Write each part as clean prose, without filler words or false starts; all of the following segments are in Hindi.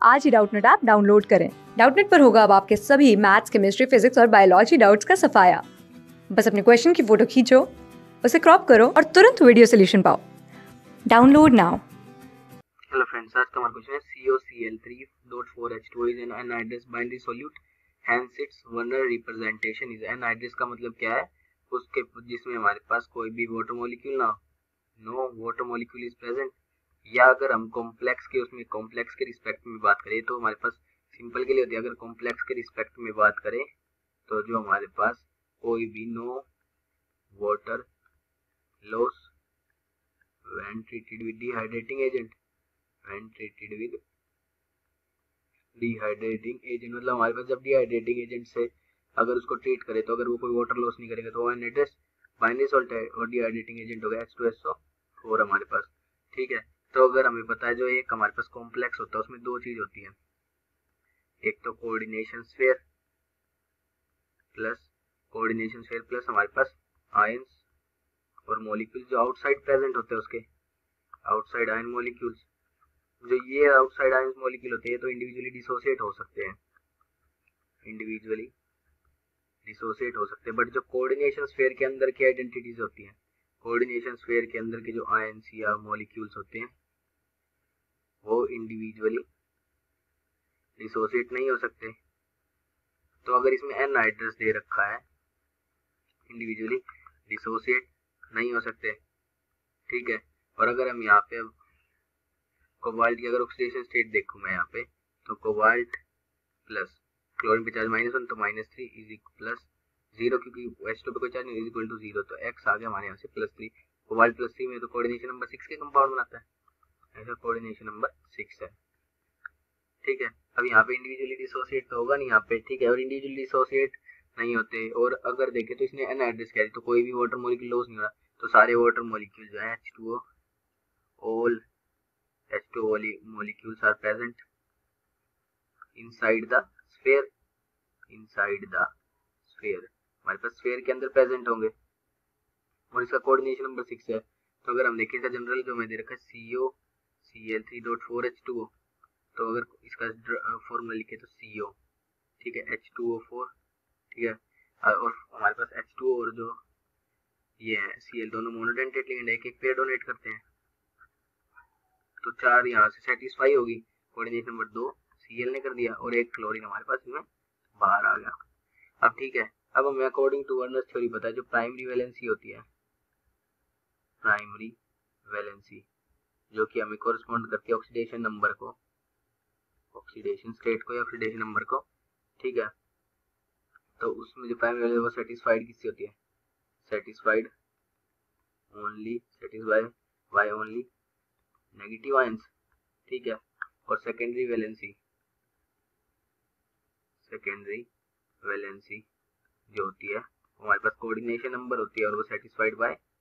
आज ही डाउटनेट ऐप डाउनलोड करें। डाउटनेट पर होगा अब आपके सभी मैथ्स, केमिस्ट्री, फिजिक्स और बायोलॉजी डाउट्स का सफाया। बस अपने क्वेश्चन की फोटो खींचो, उसे क्रॉप करो और तुरंत वीडियो सोल्यूशन पाओ। Download now. हेलो फ्रेंड्स, आज का हमारा क्वेश्चन है COCl3.4H2 is an anhydrous binary solute, hence its Werner representation is anhydrous का मतलब क्या है? उसके जिसमें हमारे पास कोई भी वाटर मॉलिक्यूल ना, no water molecule is present. या अगर हम कॉम्प्लेक्स के उसमें कॉम्प्लेक्स के रिस्पेक्ट में बात करें तो हमारे पास सिंपल के लिए होती है। अगर कॉम्प्लेक्स के रिस्पेक्ट में बात करें तो जो हमारे पास कोई भी no water loss when treated with dehydrating agent, when treated with dehydrating agent मतलब हमारे पास जब डिहाइड्रेटिंग एजेंट से अगर उसको ट्रीट करें तो अगर वो कोई वाटर लॉस नहीं करेगा तो वो एनएच बाइनरी सॉल्ट है और डिहाइड्रेटिंग एजेंट होगा H2SO4 हमारे पास। ठीक है, तो अगर हमें पता है जो एक हमारे पास कॉम्प्लेक्स होता है उसमें दो चीज होती है, एक तो कोऑर्डिनेशन स्फीयर प्लस हमारे पास आयंस और मॉलिक्यूल्स जो आउटसाइड प्रेजेंट होते हैं उसके आउटसाइड आयन मॉलिक्यूल्स। जो ये आउटसाइड आयन मॉलिक्यूल होते हैं तो इंडिविजुअली डिसोसिएट हो सकते हैं, बट जो कोऑर्डिनेशन स्फीयर के अंदर की आइडेंटिटीज होती हैं, कोऑर्डिनेशन स्फीयर के अंदर के जो आयंस या मॉलिक्यूल्स होते हैं वो इंडिविजुअली डिसोसिएट नहीं हो सकते। तो अगर इसमें एनहाइड्रस दे रखा है, इंडिविजुअली डिसोसिएट नहीं हो सकते। ठीक है, और अगर हम यहाँ पे कोबाल्ट की अगर ऑक्सीडेशन स्टेट देखूं मैं यहाँ पे, तो कोबाल्ट प्लस क्लोरीन पे चार्ज -1 तो -3 इज इक्वल प्लस 0, क्योंकि H2 पे कोई चार्ज नहीं, इज इक्वल टू 0, तो x आ गया हमारे यहाँ से +3। कोबाल्ट +3 में तो कोऑर्डिनेशन नंबर 6 के कंपाउंड बनाता है, ऐसा कोऑर्डिनेशन नंबर 6 है। ठीक है, अब यहाँ पे इंडिविजुअली डिसोसिएट तो होगा नहीं यहाँ पे। ठीक है, और इंडिविजुअली डिसोसिएट नहीं होते और अगर देखें तो इसने एनहाइड्रस किया तो कोई भी वाटर मॉलिक्यूल लॉस नहीं हो रहा, तो सारे वाटर मॉलिक्यूल जो है H2O all H2O molecules are present inside the sphere, हमारे पास स्फीयर के अंदर प्रेजेंट होंगे और इसका कोऑर्डिनेशन नंबर 6 है। तो अगर हम देखें इसका जनरल जो मैं दे रखा है COCl3.4H2O, तो अगर इसका फॉर्मूला लिखे तो CO, ठीक है, H2O4, ठीक है, और हमारे पास H2O और जो ये है Cl दोनों मोनोडेंटेट लिगेंड है, एक पेयर डोनेट करते हैं, तो 4 यहाँ से सेटिस्फाई होगी। कोऑर्डिनेशन नंबर 2 Cl ने कर दिया और एक क्लोरीन हमारे पास इसमें बाहर आ गया। अब ठीक है, अब हमें अकॉर्डिंग टू वर्नर्स थ्योरी पता है जो प्राइमरी वैलेंसी होती है, प्राइमरी वैलेंसी जो कि हमें कोरिस्पॉन्ड करती है ऑक्सीडेशन नंबर को, ऑक्सीडेशन स्टेट को या ऑक्सीडेशन नंबर को। ठीक है, तो उसमें जो प्राइमरी वैलेंसी वो सेटिस्फाइड किससे होती है, satisfied by only negative ions. ठीक है, और सेकेंडरी वैलेंसी जो होती है हमारे पास कोऑर्डिनेशन नंबर होती है और वो satisfied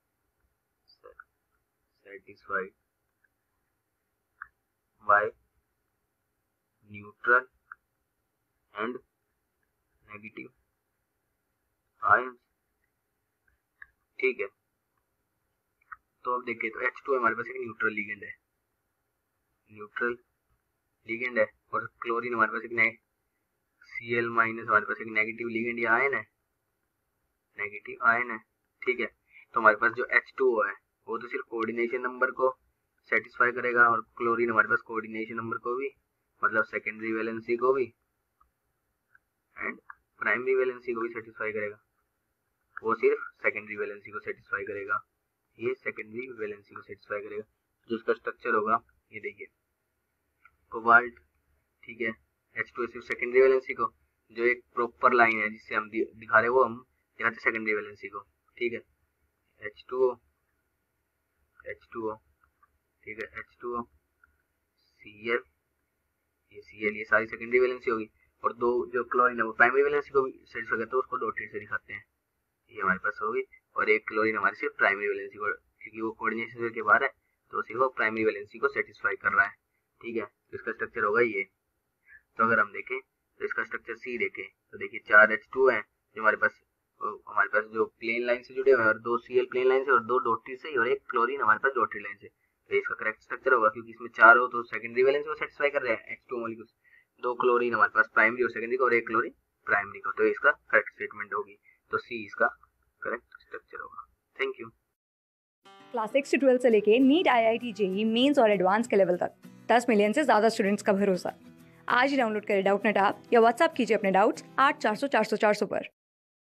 by neutral and negative ions. ठीक है, तो अब देखिए तो H2 हमारे पास एक न्यूट्रल लिगेंड है और क्लोरीन हमारे पास एक Cl- हमारे पास एक नेगेटिव लिगेंड या आयन है। ठीक है, तो हमारे पास जो H2O है वो तो सिर्फ कोऑर्डिनेशन नंबर को सेटिस्फाई करेगा और क्लोरीन हमारे पास कोऑर्डिनेशन नंबर को भी, मतलब सेकेंडरी वैलेंसी को भी एंड प्राइमरी वैलेंसी को भी सेटिस्फाई करेगा। वो सिर्फ सेकेंडरी वैलेंसी को सेटिस्फाई करेगा, ये सेकेंडरी वैलेंसी को सेटिस्फाई करेगा। जो इसका स्ट्रक्चर होगा ये देखिए, कोबाल्ट, ठीक है, H2 सिर्फ सेकेंडरी वैलेंसी को, जो एक प्रॉपर लाइन है जिससे हम दिखा रहे वो हम दिखाते सेकेंडरी वैलेंसी को। ठीक है, H2O, ठीक है, H2O Cl, ये सारी सेकेंडरी वैलेंसी होगी और दो जो क्लोरीन है वो प्राइमरी वैलेंसी को भी सेटिस्फाई करते हैं, उसको डॉटेड से दिखाते हैं, ये हमारे पास होगी। और एक क्लोरीन हमारी सिर्फ प्राइमरी वैलेंसी को, क्योंकि वो कोऑर्डिनेशन के बाहर है तो सिर्फ वो प्राइमरी वैलेंसी को सेटिस्फाई कर रहा है। ठीक है, तो इसका स्ट्रक्चर होगा ये। तो अगर हम देखें तो इसका स्ट्रक्चर सी देखें तो देखिए 4 H2 है जो हमारे पास जो प्लेन लाइन से जुड़े हुए हैं और 2 Cl प्लेन लाइन से और 2 डॉटेड से और एक क्लोरीन हमारे पास डॉटेड लाइन से। तो इसका करेक्ट स्ट्रक्चर होगा, क्योंकि इसमें 4 हो तो सेकेंडरी वैलेंस को सेटिस्फाई कर रहे हैं H2 मॉलिक्यूल्स, 2 क्लोरीन हमारे पास प्राइमरी और सेकेंडरी को और 1 क्लोरीन प्राइमरी को, तो इसका करेक्ट स्टेटमेंट होगी, तो सी इसका करेक्ट स्ट्रक्चर होगा। Thank you. क्लास 6 से 12 से लेके नीट, IIT, JEE मेंस और एडवांस के लेवल तक 10 मिलियन से ज़्यादा स्टूडेंट्स का भरोसा। आज ही डाउनलोड करें डाउटनेट ऐप या व्हाट्सएप कीजिए अपने डाउट्स 8400 400 400 पर।